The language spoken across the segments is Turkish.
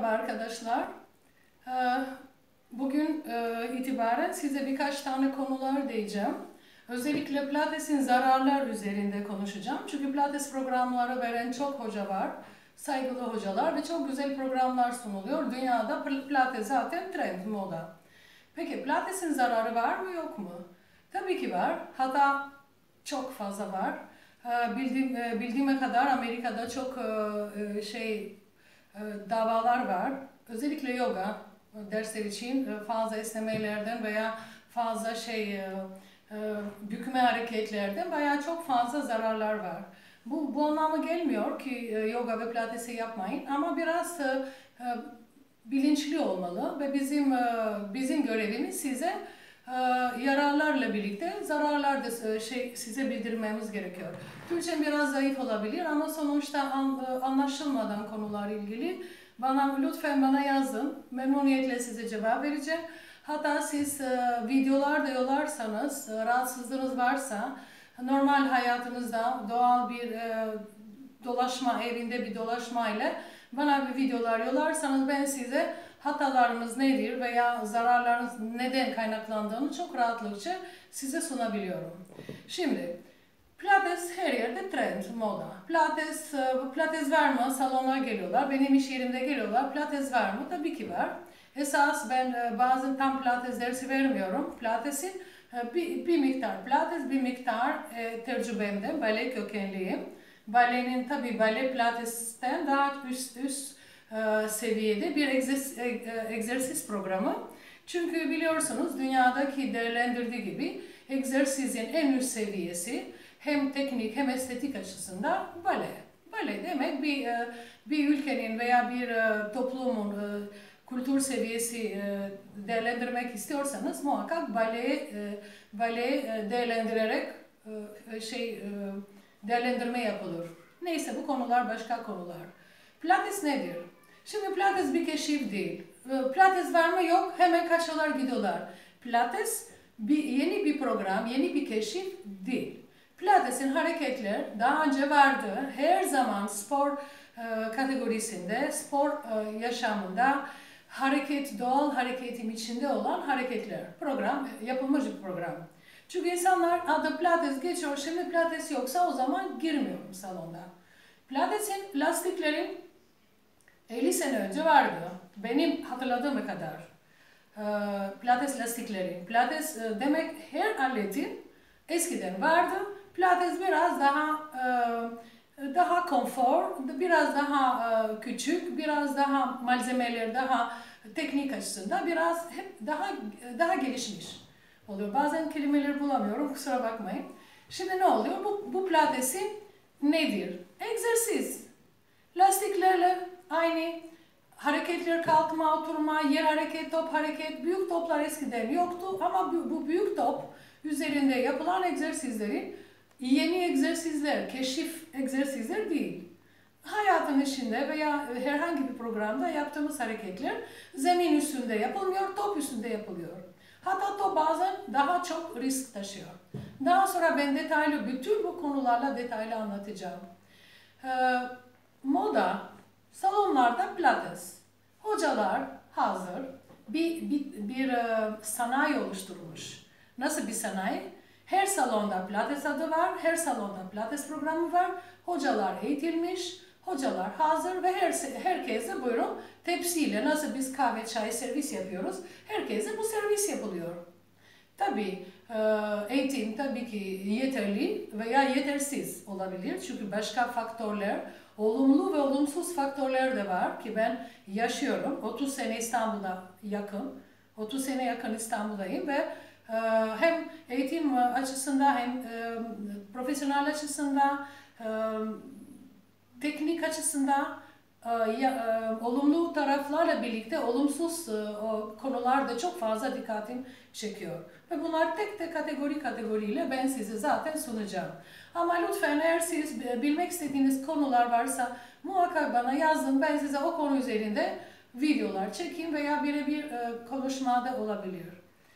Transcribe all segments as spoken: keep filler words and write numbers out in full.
Merhaba arkadaşlar. Bugün itibaren size birkaç tane konular diyeceğim. Özellikle Pilates'in zararlar üzerinde konuşacağım. Çünkü Pilates programları veren çok hoca var, saygılı hocalar ve çok güzel programlar sunuluyor. Dünyada Pilates zaten trend, moda. Peki Pilates'in zararı var mı yok mu? Tabii ki var. Hatta çok fazla var. Bildiğim, bildiğime kadar Amerika'da çok şey davalar var. Özellikle yoga dersler için fazla esnemelerden veya fazla şey bükme hareketlerden bayağı çok fazla zararlar var. Bu, bu anlamı gelmiyor ki yoga ve pilatesi yapmayın ama biraz bilinçli olmalı ve bizim bizim görevimiz size yararlarla birlikte zararlar da şey size bildirmemiz gerekiyor. Türkçem biraz zayıf olabilir ama sonuçta anlaşılmadan konular ilgili bana lütfen bana yazın. Memnuniyetle size cevap vereceğim. Hatta siz videolar da yollarsanız, rahatsızlığınız varsa normal hayatınızda doğal bir dolaşma, evinde bir dolaşma ile bana bir videolar yollarsanız ben size hatalarınız nedir veya zararlarınız neden kaynaklandığını çok rahatlıkça size sunabiliyorum. Şimdi Pilates her yerde trend, moda. Pilates, Pilates var mı? Salona geliyorlar. Benim iş yerimde geliyorlar. Pilates var mı? Tabii ki var. Esas ben bazen tam Pilates dersi vermiyorum. Pilates'in bir, bir miktar Pilates, bir miktar e, tecrübemden, bale kökenliyim. Balenin tabii bale Pilates'ten daha üst üst e, seviyede bir egzersiz, e, egzersiz programı. Çünkü biliyorsunuz dünyadaki değerlendirdiği gibi egzersizin en üst seviyesi hem teknik hem estetik açısından bale. Bale demek bir bir ülkenin veya bir toplumun kültür seviyesi değerlendirmek istiyorsanız muhakkak bale bale değerlendirerek şey değerlendirme yapılır. Neyse bu konular başka konular. Pilates nedir? Şimdi Pilates bir keşif değil. Pilates var mı yok hemen kaçıyorlar gidiyorlar. Pilates bir, yeni bir program, yeni bir keşif değil. Pilates'in hareketler daha önce vardı. Her zaman spor e, kategorisinde, spor e, yaşamında hareket, doğal hareketin içinde olan hareketler. Program, yapılmış bir program. Çünkü insanlar adı Pilates geçiyor, şimdi Pilates yoksa o zaman girmiyorum salonda. Pilates'in lastiklerin elli sene önce vardı. Benim hatırladığım kadar. E, Pilates lastikleri. Pilates e, demek her aletin eskiden vardı. Pilates biraz daha e, daha konfor, biraz daha e, küçük, biraz daha malzemeler daha teknik açısından biraz hep daha daha gelişmiş oluyor. Bazen kelimeleri bulamıyorum, kusura bakmayın. Şimdi ne oluyor? Bu, bu pilatesin nedir? Egzersiz. Lastiklerle aynı hareketler, kalkma, oturma, yer hareket, top hareket, büyük toplar eskiden yoktu ama bu, bu büyük top üzerinde yapılan egzersizleri yeni egzersizler, keşif egzersizler değil. Hayatın içinde veya herhangi bir programda yaptığımız hareketler zemin üstünde yapılmıyor, top üstünde yapılıyor. Hatta top bazen daha çok risk taşıyor. Daha sonra ben detaylı, bütün bu konularla detaylı anlatacağım. Ee, moda, salonlarda pilates. Hocalar hazır bir, bir, bir uh, sanayi oluşturmuş. Nasıl bir sanayi? Her salonda pilates adı var, her salonda pilates programı var. Hocalar eğitilmiş, hocalar hazır ve her, herkese buyurun tepsiyle nasıl biz kahve çay servis yapıyoruz, herkese bu servis yapılıyor. Tabii eğitim tabii ki yeterli veya yetersiz olabilir. Çünkü başka faktörler, olumlu ve olumsuz faktörler de var ki ben yaşıyorum. otuz sene İstanbul'da yakın, otuz sene yakın İstanbul'dayım ve hem eğitim açısından hem profesyonel açısından, teknik açısından olumlu taraflarla birlikte olumsuz konular da çok fazla dikkatim çekiyor. Ve bunlar tek tek kategori kategoriyle ben size zaten sunacağım. Ama lütfen eğer siz bilmek istediğiniz konular varsa muhakkak bana yazın. Ben size o konu üzerinde videolar çekeyim veya birebir konuşmada olabilir.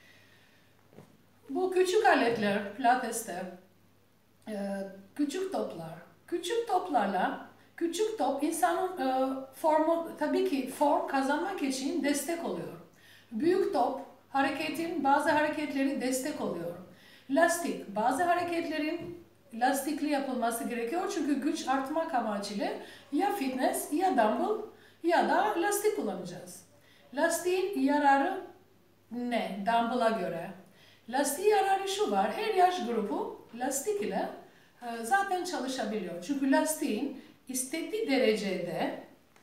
Bu küçük aletler Pilates'te, küçük toplar. Küçük toplarla Küçük top insanın e, formu, tabii ki form kazanmak için destek oluyor. Büyük top hareketin bazı hareketleri destek oluyor. Lastik bazı hareketlerin lastikli yapılması gerekiyor çünkü güç artmak amacıyla ya fitness ya dumbbell ya da lastik kullanacağız. Lastiğin yararı ne? Dumbbell'a göre. Lastiğin yararı şu var, her yaş grubu lastik ile e, zaten çalışabiliyor. Çünkü lastiğin istediği derecede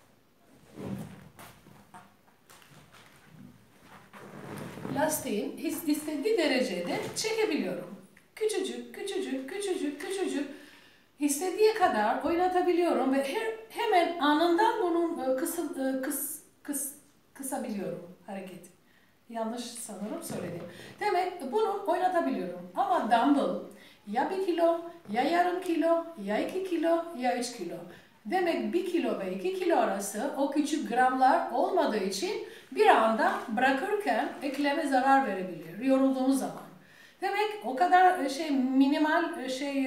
lastiğin istediği derecede çekebiliyorum. Küçücük, küçücük, küçücük, küçücük istediği kadar oynatabiliyorum ve her, hemen anından bunun kısa, kıs, kıs, kısabiliyorum hareketi. Yanlış sanırım söyledim. Demek bunu oynatabiliyorum. Ama dumbbell ya bir kilo, ya yarım kilo, ya iki kilo, ya üç kilo. Demek bir kilo ve iki kilo arası o küçük gramlar olmadığı için bir anda bırakırken ekleme zarar verebilir yorulduğumuz zaman. Demek o kadar şey minimal şey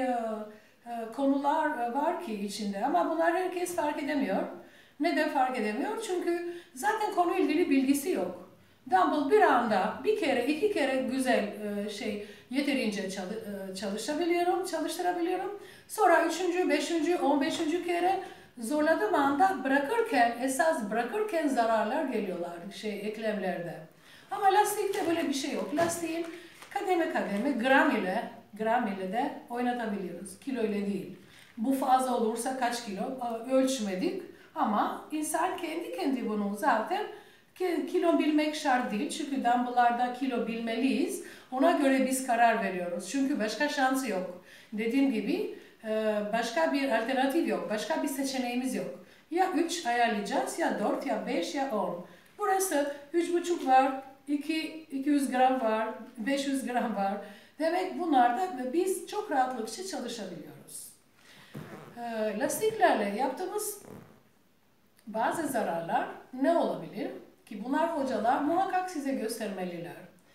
konular var ki içinde ama bunlar herkes fark edemiyor. Neden fark edemiyor? Çünkü zaten konuyla ilgili bilgisi yok. Dumbbell bir anda bir kere iki kere güzel şey yeterince çalışabiliyorum, çalıştırabiliyorum. Sonra üçüncü, beşinci, on beşinci kere zorladığım anda bırakırken, esas bırakırken zararlar geliyorlar şey eklemlerde. Ama lastikte böyle bir şey yok. Lastiğin kademe kademe gram ile gram ile de oynatabiliyoruz. Kilo ile değil. Bu fazla olursa kaç kilo ölçmedik ama insan kendi kendi bunu zaten kilo bilmek şart değil. Çünkü dumbbell'larda kilo bilmeliyiz. Ona göre biz karar veriyoruz. Çünkü başka şansı yok. Dediğim gibi başka bir alternatif yok. Başka bir seçeneğimiz yok. Ya üç ayarlayacağız ya dört ya beş ya on. Burası üç buçuk var, iki yüz gram var, beş yüz gram var. Demek bunlarda biz çok rahatlıkla çalışabiliyoruz. Lastiklerle yaptığımız bazı zararlar ne olabilir? Ki bunlar hocalar muhakkak size göstermeliler.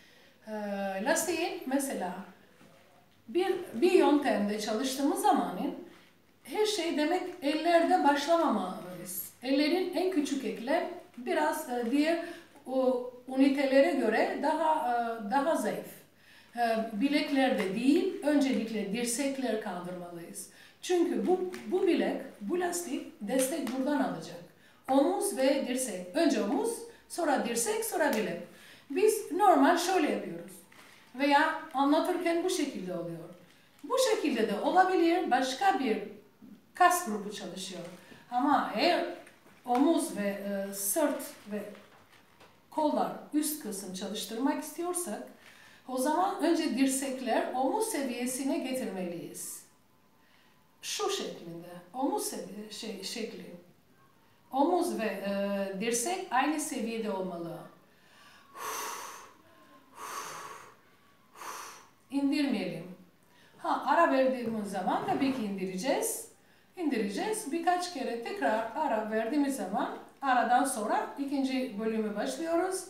Lastiğin mesela bir, bir yöntemde çalıştığımız zamanın her şey demek ellerde başlamamalıyız. Ellerin en küçük eklem biraz diğer o ünitelere göre daha daha zayıf. Bileklerde değil, öncelikle dirsekler kaldırmalıyız. Çünkü bu, bu bilek, bu lastik destek buradan alacak. Omuz ve dirsek. Önce omuz, sonra dirsek, sonra bilek. Biz normal şöyle yapıyoruz. Veya anlatırken bu şekilde oluyor. Bu şekilde de olabilir, başka bir kas grubu çalışıyor. Ama eğer omuz ve e, sırt ve kollar üst kısım çalıştırmak istiyorsak o zaman önce dirsekler omuz seviyesine getirmeliyiz. Şu şeklinde, omuz seviye, şey, şekli. Omuz ve e, dirsek aynı seviyede olmalı. İndirmeyelim. Ha, ara verdiğimiz zaman tabii ki indireceğiz. İndireceğiz. Birkaç kere tekrar ara verdiğimiz zaman aradan sonra ikinci bölümü başlıyoruz.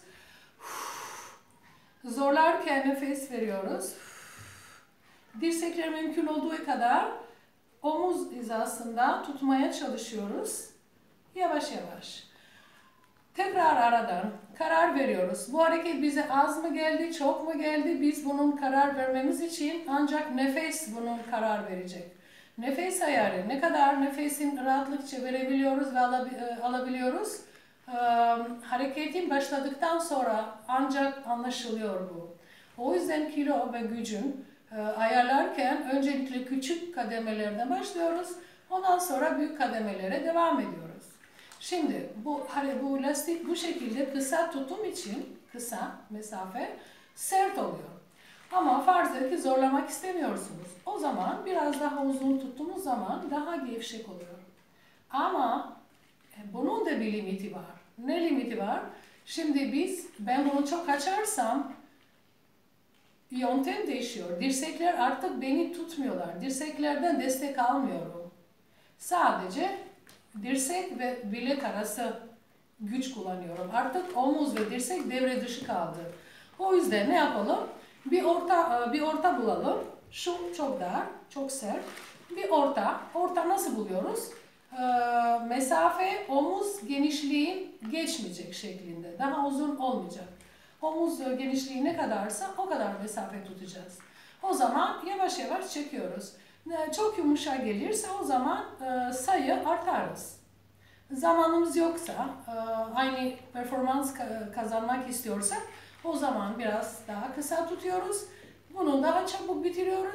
Zorlarken nefes veriyoruz. Dirsekler mümkün olduğu kadar omuz hizasında tutmaya çalışıyoruz. Yavaş yavaş. Tekrar aradan karar veriyoruz. Bu hareket bize az mı geldi, çok mu geldi? Biz bunun karar vermemiz için ancak nefes bunun karar verecek. Nefes ayarı, ne kadar nefesin rahatlıkça verebiliyoruz ve alabiliyoruz. Ee, hareketin başladıktan sonra ancak anlaşılıyor bu. O yüzden kilo ve gücün e, ayarlarken öncelikle küçük kademelerden başlıyoruz. Ondan sonra büyük kademelere devam ediyoruz. Şimdi bu, hani bu lastik bu şekilde kısa tutum için kısa mesafe sert oluyor. Ama farz et ki zorlamak istemiyorsunuz. O zaman biraz daha uzun tuttuğunuz zaman daha gevşek oluyor. Ama bunun da bir limiti var. Ne limiti var? Şimdi biz, ben bunu çok açarsam yöntem değişiyor. Dirsekler artık beni tutmuyorlar. Dirseklerden destek almıyorum. Sadece dirsek ve bilek arası güç kullanıyorum. Artık omuz ve dirsek devre dışı kaldı. O yüzden ne yapalım? Bir orta bir orta bulalım. Şu çok dar, çok sert. Bir orta. Orta nasıl buluyoruz? e, mesafe omuz genişliğin geçmeyecek şeklinde. Daha uzun olmayacak. Omuz genişliği ne kadarsa o kadar mesafe tutacağız. O zaman yavaş yavaş çekiyoruz. Çok yumuşak gelirse o zaman e, sayı artarız. Zamanımız yoksa, e, aynı performans kazanmak istiyorsak o zaman biraz daha kısa tutuyoruz. Bunu daha çabuk bitiriyoruz.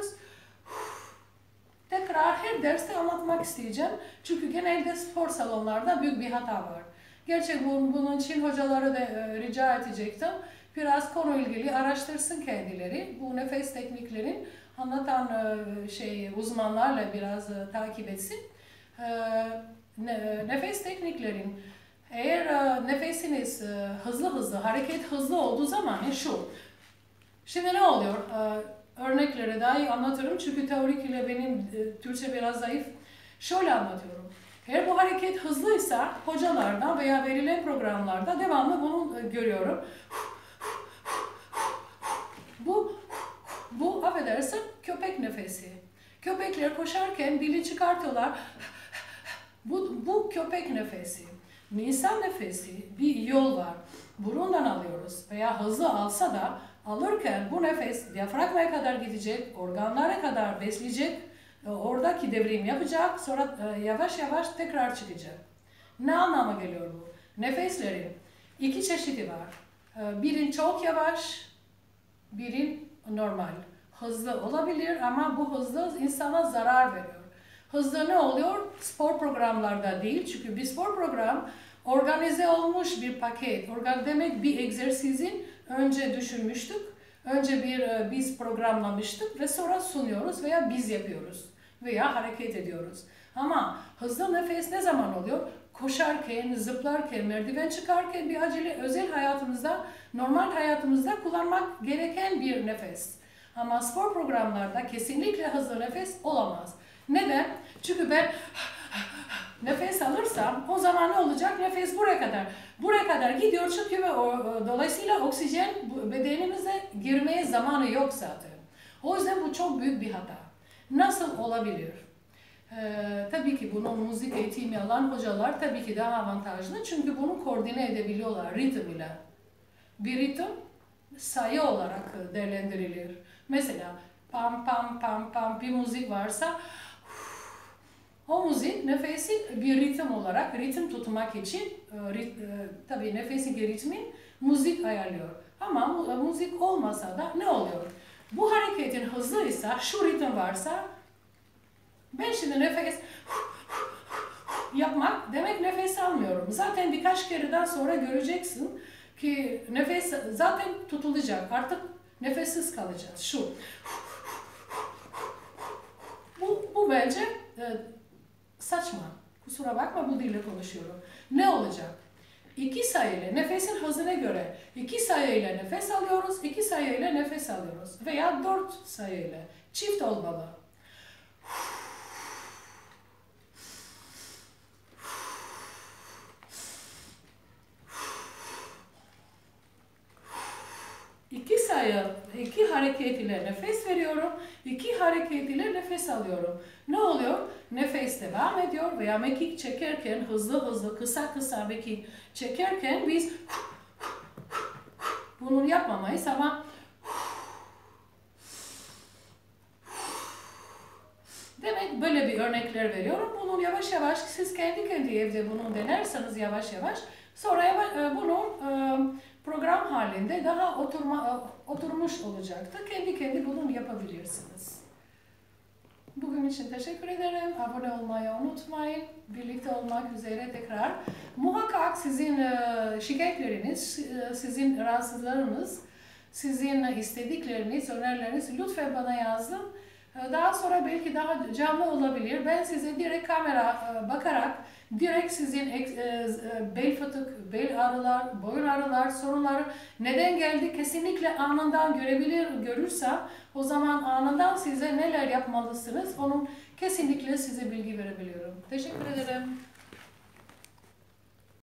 Tekrar her derste anlatmak isteyeceğim. Çünkü genelde spor salonlarda büyük bir hata var. Gerçi bunun için hocaları da e, rica edecektim. Biraz konu ilgili araştırsın kendileri. Bu nefes tekniklerin anlatan e, şey uzmanlarla biraz e, takip etsin. E, ne, nefes tekniklerin eğer e, nefesiniz e, hızlı hızlı, hareket hızlı olduğu zaman e, şu. Şimdi ne oluyor? E, örnekleri daha iyi anlatırım çünkü teorik ile benim e, Türkçe biraz zayıf. Şöyle anlatıyorum. Eğer bu hareket hızlıysa hocalardan veya verilen programlarda devamlı bunu e, görüyorum. Bu, bu affedersin köpek nefesi. Köpekler koşarken dili çıkartıyorlar. Bu, bu köpek nefesi. İnsan nefesi bir yol var. Burundan alıyoruz veya hızlı alsa da alırken bu nefes diyafragmaya kadar gidecek, organlara kadar besleyecek, oradaki devrim yapacak, sonra yavaş yavaş tekrar çıkacak. Ne anlama geliyor bu? Nefeslerin iki çeşidi var. Birin çok yavaş, birin normal. Hızlı olabilir ama bu hızlı insana zarar veriyor. Hızlı ne oluyor? Spor programlarda değil. Çünkü bir spor program organize olmuş bir paket. Organ demek bir egzersizin önce düşünmüştük. Önce bir biz programlamıştık ve sonra sunuyoruz veya biz yapıyoruz. Veya hareket ediyoruz. Ama hızlı nefes ne zaman oluyor? Koşarken, zıplarken, merdiven çıkarken bir acele özel hayatımızda, normal hayatımızda kullanmak gereken bir nefes. Ama spor programlarda kesinlikle hızlı nefes olamaz. Neden? Çünkü ben nefes alırsam o zaman ne olacak? Nefes buraya kadar. Buraya kadar gidiyor çıkıyor ve o, dolayısıyla oksijen bedenimize girmeye zamanı yok zaten. O yüzden bu çok büyük bir hata. Nasıl olabilir? Ee, tabii ki bunun müzik eğitimi alan hocalar tabii ki daha avantajlı. Çünkü bunu koordine edebiliyorlar ritim ile. Bir ritim sayı olarak değerlendirilir. Mesela pam pam pam pam bir müzik varsa o müzik nefesi bir ritim olarak ritim tutmak için rit, tabii nefesin ritmin müzik ayarlıyor. Ama müzik olmasa da ne oluyor? Bu hareketin hızlıysa, şu ritim varsa ben şimdi nefes yapmak demek nefes almıyorum. Zaten birkaç kereden sonra göreceksin ki nefes zaten tutulacak. Artık nefessiz kalacağız. Şu. Bu, bu bence e, saçma. Kusura bakma bu dille konuşuyorum. Ne olacak? İki sayıyla nefesin hızına göre iki sayıyla nefes alıyoruz, iki sayıyla nefes alıyoruz. Veya dört sayıyla. Çift olmalı. İki sayı, iki hareket ile nefes veriyorum, iki hareket ile nefes alıyorum. Ne oluyor? Nefes devam ediyor veya mekik çekerken hızlı hızlı, kısa kısa mekik çekerken biz bunu yapmamayız ama demek böyle bir örnekler veriyorum. Bunu yavaş yavaş siz kendi kendi evde bunu denerseniz yavaş yavaş sonra yavaş, bunu program halinde daha oturma, oturmuş olacaktır. Kendi kendi bunu yapabilirsiniz. Bugün için teşekkür ederim. Abone olmayı unutmayın. Birlikte olmak üzere tekrar. Muhakkak sizin şikayetleriniz, sizin rahatsızlarınız, sizin istedikleriniz, önerileriniz lütfen bana yazın. Daha sonra belki daha canlı olabilir. Ben size direkt kamera bakarak direkt sizin bel fıtık, bel ağrılar, boyun ağrılar, sorunları neden geldi kesinlikle anından görebilir, görürsem o zaman anından size neler yapmalısınız onun kesinlikle size bilgi verebiliyorum. Teşekkür ederim.